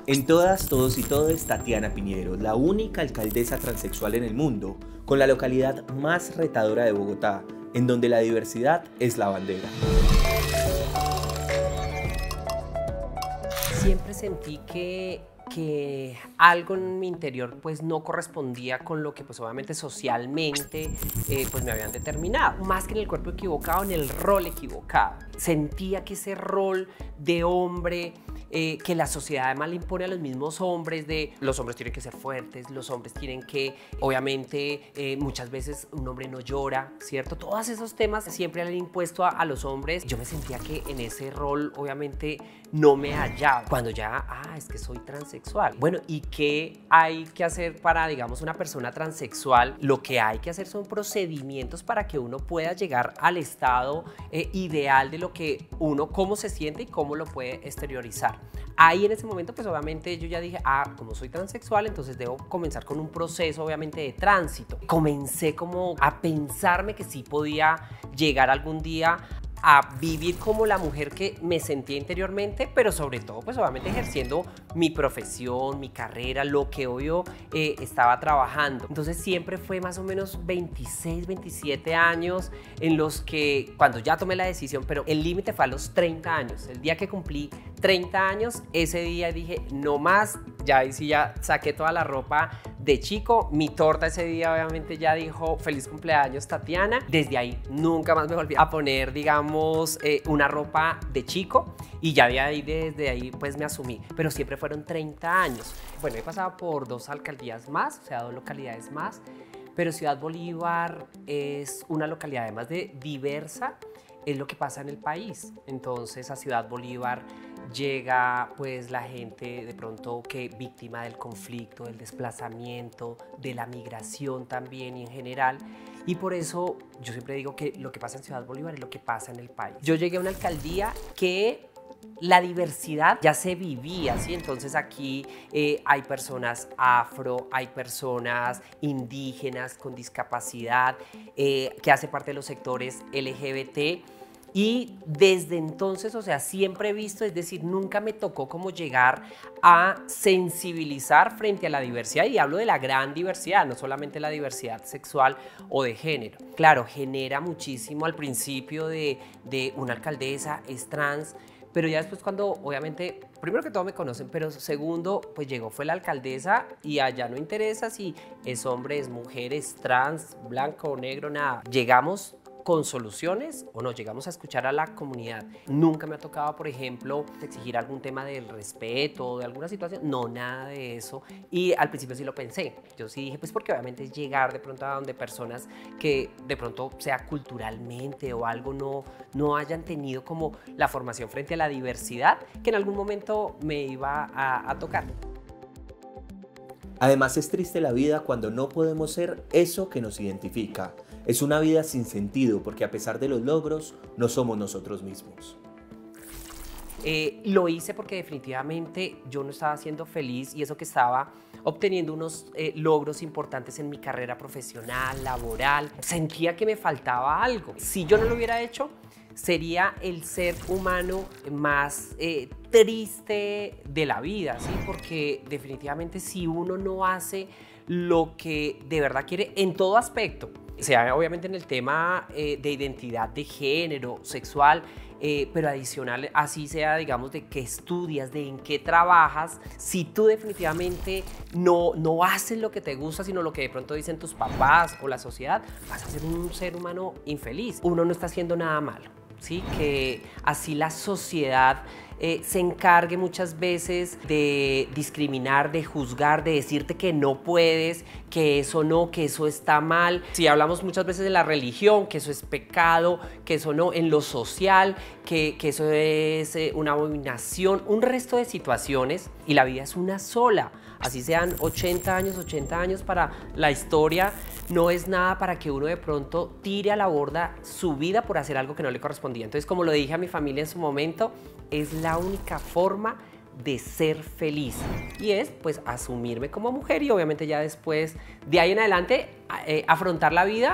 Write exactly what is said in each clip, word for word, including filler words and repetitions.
En todas, todos y todes, Tatiana Piñero, la única alcaldesa transexual en el mundo, con la localidad más retadora de Bogotá, en donde la diversidad es la bandera. Siempre sentí que, que algo en mi interior pues no correspondía con lo que pues obviamente socialmente eh, pues me habían determinado. Más que en el cuerpo equivocado, en el rol equivocado. Sentía que ese rol de hombre Eh, que la sociedad además le impone a los mismos hombres de los hombres tienen que ser fuertes, los hombres tienen que, obviamente, eh, muchas veces un hombre no llora, ¿cierto? Todos esos temas siempre le han impuesto a, a los hombres. Yo me sentía que en ese rol, obviamente, no me hallaba. Cuando ya, ah, es que soy transexual. Bueno, ¿y qué hay que hacer para, digamos, una persona transexual? Lo que hay que hacer son procedimientos para que uno pueda llegar al estado eh, ideal de lo que uno, cómo se siente y cómo lo puede exteriorizar. Ahí en ese momento pues obviamente yo ya dije, ah, como soy transexual, entonces debo comenzar con un proceso obviamente de tránsito. Comencé como a pensarme que sí podía llegar algún día a vivir como la mujer que me sentía interiormente, pero sobre todo pues obviamente ejerciendo mi profesión, mi carrera, lo que hoy yo eh, estaba trabajando. Entonces siempre fue más o menos veintiséis, veintisiete años en los que cuando ya tomé la decisión, pero el límite fue a los treinta años. El día que cumplí treinta años, ese día dije no más, ya ahí sí ya saqué toda la ropa de chico. Mi torta ese día obviamente ya dijo feliz cumpleaños Tatiana. Desde ahí nunca más me volví a poner, digamos, eh, una ropa de chico y ya de ahí, desde ahí pues me asumí, pero siempre fueron treinta años. Bueno, he pasado por dos alcaldías más, o sea, dos localidades más, pero Ciudad Bolívar es una localidad además de diversa, es lo que pasa en el país. Entonces a Ciudad Bolívar llega pues la gente de pronto que víctima del conflicto, del desplazamiento, de la migración también y en general. Y por eso yo siempre digo que lo que pasa en Ciudad Bolívar es lo que pasa en el país. Yo llegué a una alcaldía que la diversidad ya se vivía, ¿sí? Entonces aquí eh, hay personas afro, hay personas indígenas con discapacidad, eh, que hace parte de los sectores L G B T. Y desde entonces, o sea, siempre he visto, es decir, nunca me tocó como llegar a sensibilizar frente a la diversidad, y hablo de la gran diversidad, no solamente la diversidad sexual o de género. Claro, genera muchísimo al principio de, de una alcaldesa, es trans, pero ya después cuando, obviamente, primero que todo me conocen, pero segundo, pues llegó, fue la alcaldesa y allá no interesa si es hombre, es mujer, es trans, blanco o negro, nada. Llegamos con soluciones o no, llegamos a escuchar a la comunidad. Nunca me ha tocado, por ejemplo, exigir algún tema del respeto o de alguna situación, no, nada de eso. Y al principio sí lo pensé, yo sí dije, pues porque obviamente es llegar de pronto a donde personas que de pronto sea culturalmente o algo no, no hayan tenido como la formación frente a la diversidad que en algún momento me iba a, a tocar. Además es triste la vida cuando no podemos ser eso que nos identifica. Es una vida sin sentido porque a pesar de los logros, no somos nosotros mismos. Eh, lo hice porque definitivamente yo no estaba siendo feliz y eso que estaba obteniendo unos eh, logros importantes en mi carrera profesional, laboral, sentía que me faltaba algo. Si yo no lo hubiera hecho, sería el ser humano más eh, triste de la vida, ¿sí? Porque definitivamente si uno no hace lo que de verdad quiere en todo aspecto, sea obviamente en el tema eh, de identidad de género, sexual, eh, pero adicional así sea, digamos, de qué estudias, de en qué trabajas, si tú definitivamente no, no haces lo que te gusta, sino lo que de pronto dicen tus papás o la sociedad, vas a ser un ser humano infeliz. Uno no está haciendo nada malo, ¿sí? Que así la sociedad Eh, se encargue muchas veces de discriminar, de juzgar, de decirte que no puedes, que eso no, que eso está mal. Si hablamos muchas veces de la religión, que eso es pecado, que eso no, en lo social, que, que eso es eh, una abominación, un resto de situaciones, y la vida es una sola. Así sean ochenta años, ochenta años para la historia, no es nada para que uno de pronto tire a la borda su vida por hacer algo que no le correspondía. Entonces, como lo dije a mi familia en su momento, es la única forma de ser feliz y es pues asumirme como mujer y obviamente ya después de ahí en adelante eh, afrontar la vida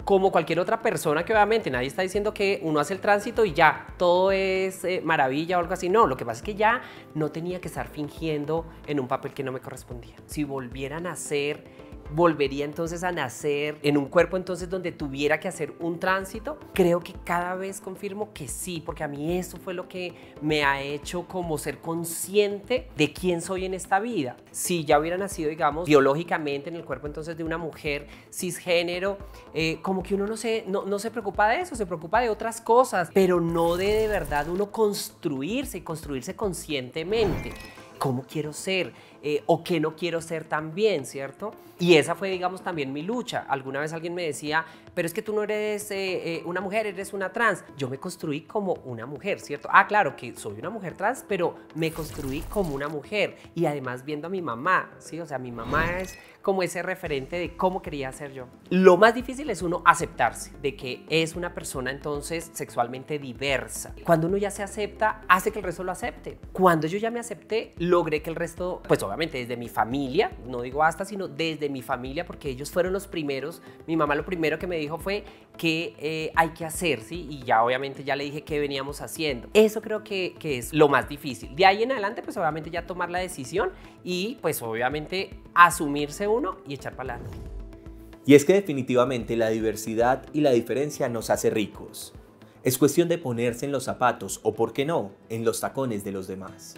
como cualquier otra persona, que obviamente nadie está diciendo que uno hace el tránsito y ya, todo es eh, maravilla o algo así. No, lo que pasa es que ya no tenía que estar fingiendo en un papel que no me correspondía. Si volviera a nacer, volvería entonces a nacer en un cuerpo entonces donde tuviera que hacer un tránsito. Creo que cada vez confirmo que sí, porque a mí eso fue lo que me ha hecho como ser consciente de quién soy en esta vida. Si ya hubiera nacido, digamos, biológicamente en el cuerpo entonces de una mujer cisgénero, eh, como que uno no se, no, no se preocupa de eso, se preocupa de otras cosas, pero no de de verdad uno construirse y construirse conscientemente. ¿Cómo quiero ser? Eh, o qué no quiero ser también, ¿cierto? Y esa fue, digamos, también mi lucha. Alguna vez alguien me decía, pero es que tú no eres eh, eh, una mujer, eres una trans. Yo me construí como una mujer, ¿cierto? Ah, claro que soy una mujer trans, pero me construí como una mujer. Y además viendo a mi mamá, ¿sí? O sea, mi mamá es como ese referente de cómo quería ser yo. Lo más difícil es uno aceptarse de que es una persona entonces sexualmente diversa. Cuando uno ya se acepta, hace que el resto lo acepte. Cuando yo ya me acepté, logré que el resto, pues obviamente desde mi familia, no digo hasta, sino desde mi familia, porque ellos fueron los primeros. Mi mamá lo primero que me dijo fue que eh, hay que hacer, ¿sí? Y ya obviamente ya le dije qué veníamos haciendo. Eso creo que, que es lo más difícil. De ahí en adelante, pues obviamente ya tomar la decisión y pues obviamente asumirse uno y echar para adelante. Y es que definitivamente la diversidad y la diferencia nos hace ricos. Es cuestión de ponerse en los zapatos o, por qué no, en los tacones de los demás.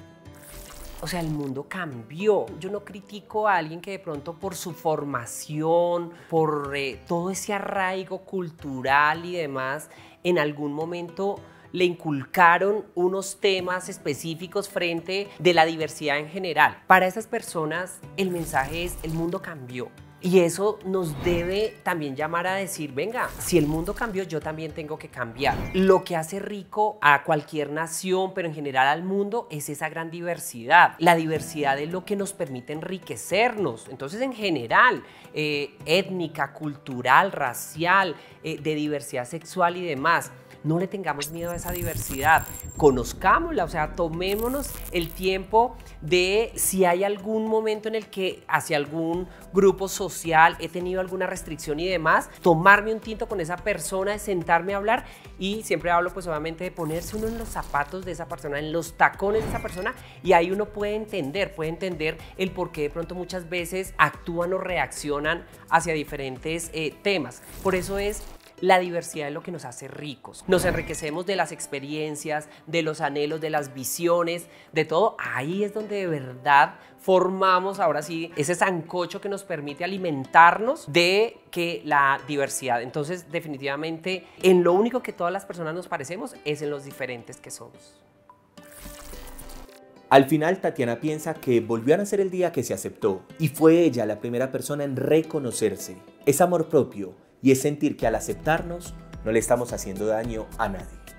O sea, el mundo cambió. Yo no critico a alguien que de pronto por su formación, por eh, todo ese arraigo cultural y demás, en algún momento le inculcaron unos temas específicos frente de la diversidad en general. Para esas personas el mensaje es: el mundo cambió. Y eso nos debe también llamar a decir, venga, si el mundo cambió, yo también tengo que cambiar. Lo que hace rico a cualquier nación, pero en general al mundo, es esa gran diversidad. La diversidad es lo que nos permite enriquecernos. Entonces, en general, eh, étnica, cultural, racial, eh, de diversidad sexual y demás. No le tengamos miedo a esa diversidad, conozcámosla, o sea, tomémonos el tiempo de, si hay algún momento en el que hacia algún grupo social he tenido alguna restricción y demás, tomarme un tinto con esa persona, de sentarme a hablar. Y siempre hablo pues obviamente de ponerse uno en los zapatos de esa persona, en los tacones de esa persona, y ahí uno puede entender, puede entender el por qué de pronto muchas veces actúan o reaccionan hacia diferentes eh, temas. Por eso es la diversidad es lo que nos hace ricos. Nos enriquecemos de las experiencias, de los anhelos, de las visiones, de todo. Ahí es donde de verdad formamos, ahora sí, ese sancocho que nos permite alimentarnos de que la diversidad. Entonces, definitivamente, en lo único que todas las personas nos parecemos es en los diferentes que somos. Al final, Tatiana piensa que volvió a nacer el día que se aceptó, y fue ella la primera persona en reconocerse. Es amor propio y es sentir que al aceptarnos no le estamos haciendo daño a nadie.